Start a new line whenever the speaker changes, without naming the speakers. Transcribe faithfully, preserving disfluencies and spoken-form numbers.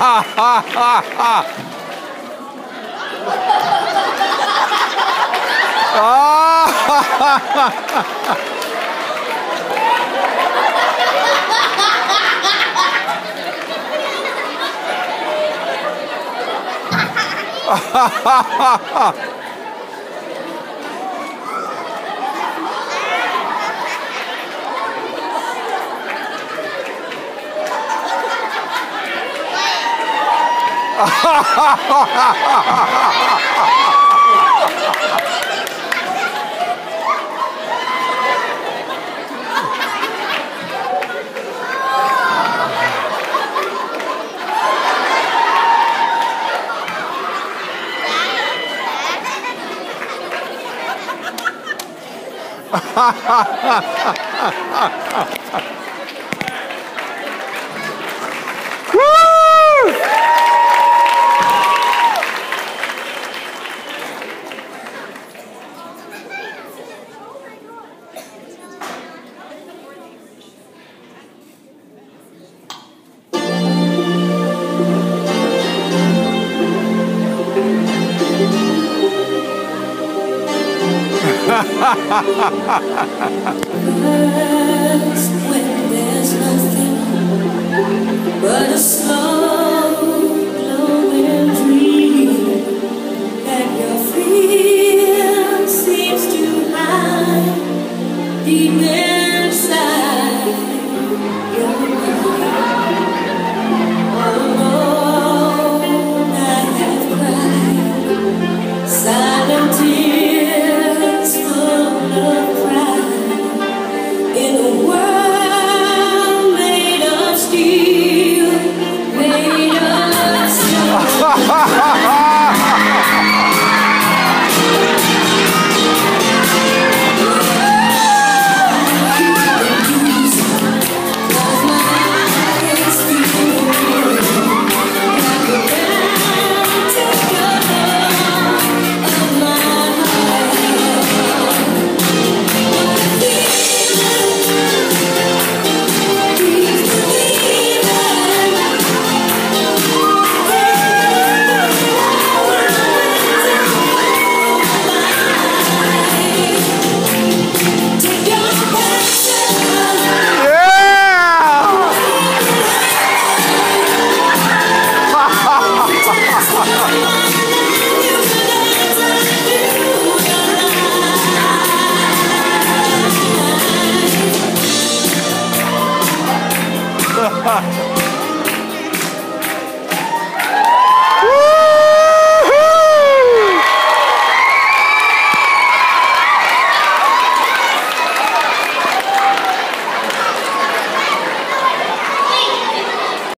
When there's nothing but a slow glowing dream that your fear seems to hide deep inside your mind. All alone I have cried silent tears full of pride in a world made of steel, made of steel.